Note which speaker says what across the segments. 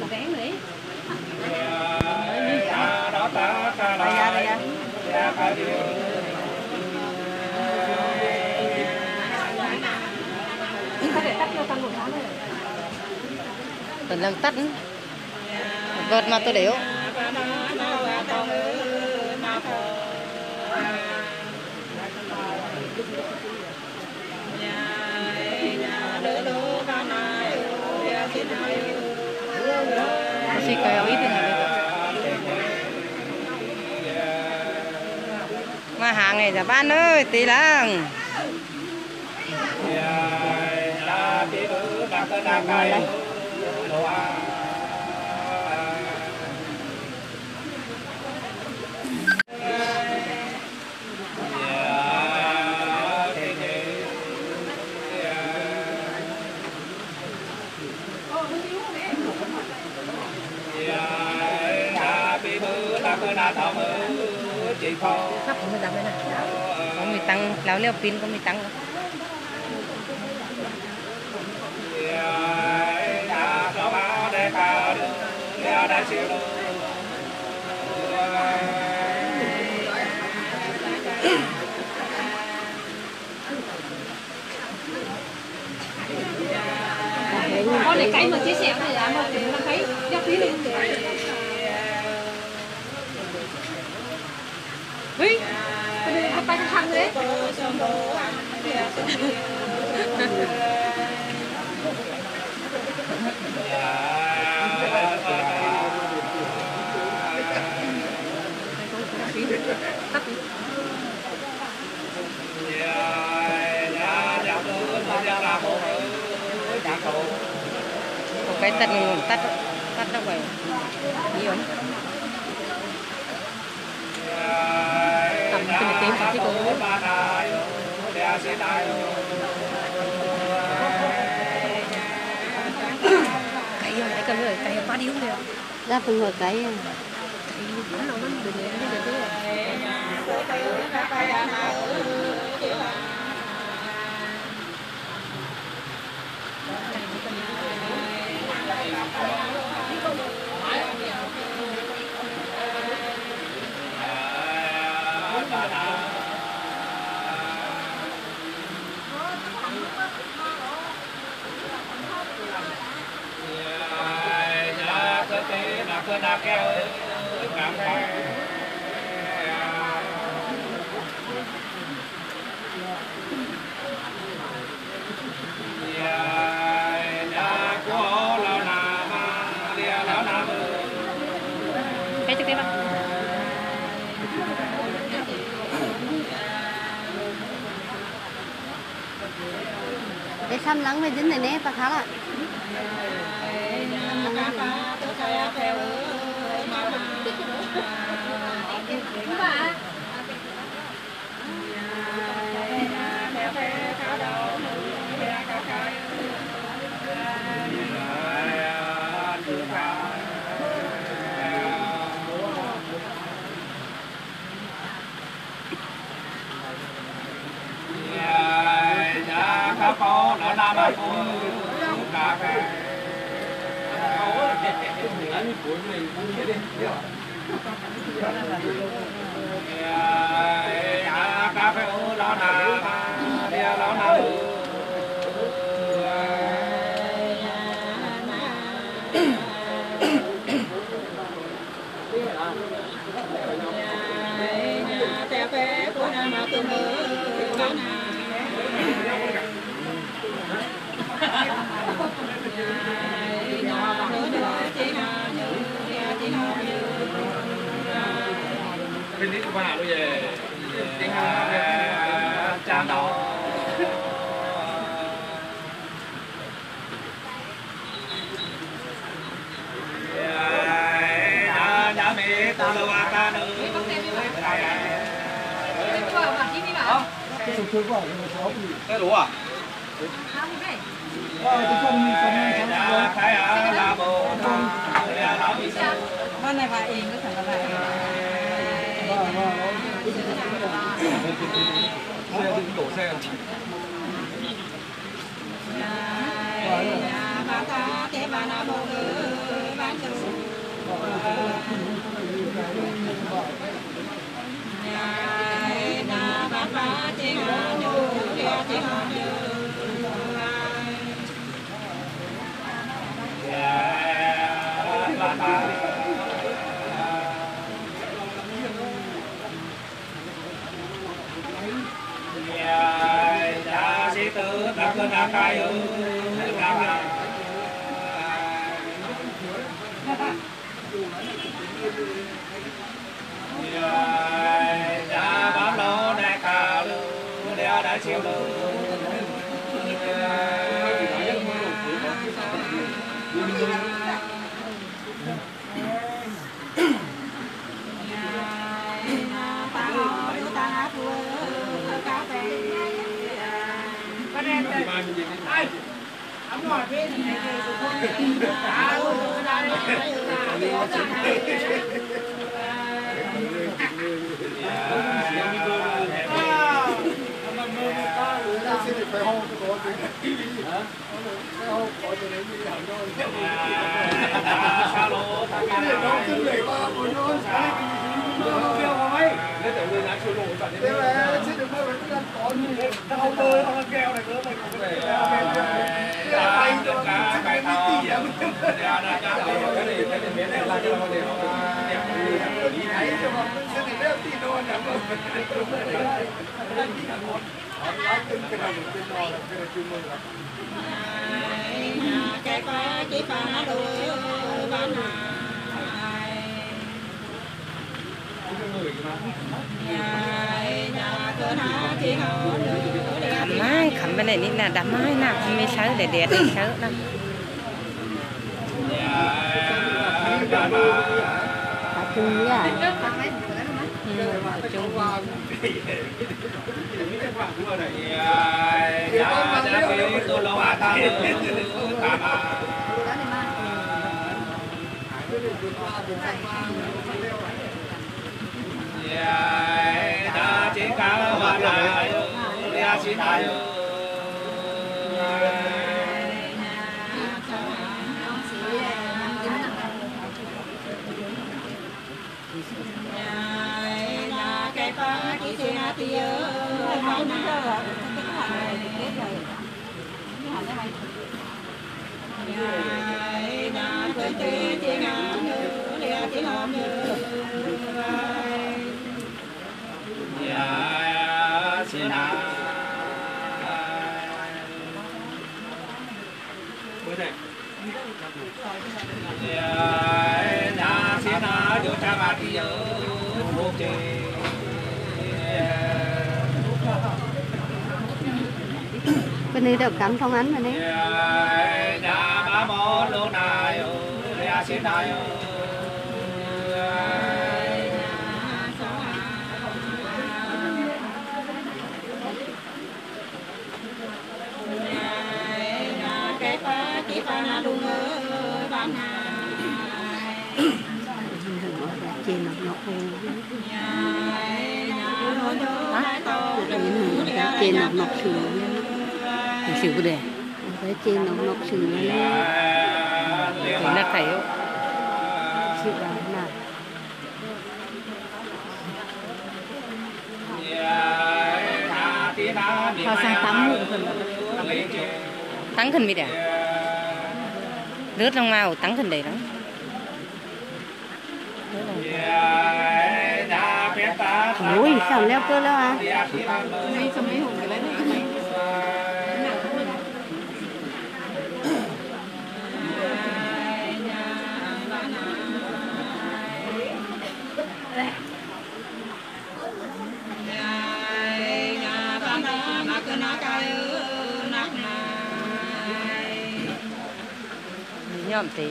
Speaker 1: gán đấy.
Speaker 2: Tuần lần tắt vợt mà tôi đéo si kayo itu mà hàng này giả ban ơi tí lăng sắp mới đập đây này có mì tăng láo leo pin có mì tăng không?
Speaker 1: Con lấy cái mà chia sẻ này là mà thấy giao phí lên. Ui, tay thằng đấy.
Speaker 2: Cái tắt tắt tắt đâu vậy nhiều lắm
Speaker 1: tầm cái này tím chứ cô cái rồi cái cần rồi cái quá điếu rồi
Speaker 2: ra từng người cái
Speaker 1: nó nó được cái trực tiếp không?
Speaker 2: cái xăm lắng với dính này nè ta khá là
Speaker 3: có nó nam mà cô cả cái cà phê ô nó nam đi nó nam cà phê cô nam mà tôi bênนี้ก็มาด้วยจานดอกnhà mẹ ta là hoa ta nữ cái đủ à?
Speaker 1: Con này bà yên có thể là bà
Speaker 3: xe đừng đổ xe
Speaker 1: bà ta thế bà nào
Speaker 2: Mai khẩm bên này nít là đám mai nào không mấy sớ để đẹp đi sớ đâu.
Speaker 4: Chung à.
Speaker 2: Chung.
Speaker 4: Bên này được cắm phong ánh bên đấy. Trên nọc nọc trên nọc nọc sườn sườn cái đề cái trên nọc nọc sườn
Speaker 2: Nó thấy không?
Speaker 4: sườn nào họ sang tắm luôn
Speaker 2: Tăng thân mi đẻ rớt trong màu tăng thân đầy đó.
Speaker 4: Ui sao leo cơ leo à?
Speaker 2: Nhóm thì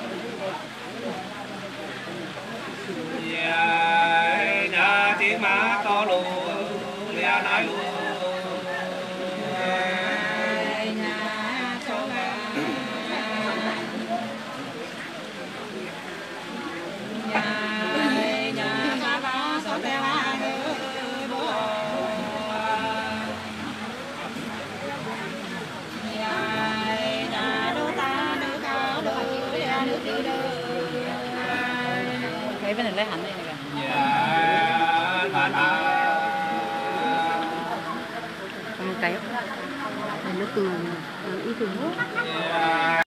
Speaker 3: tiếng má
Speaker 2: mấy bên này lấy hẳn đây này kìa. Một cái.
Speaker 4: Nó cười, nó ít rồi.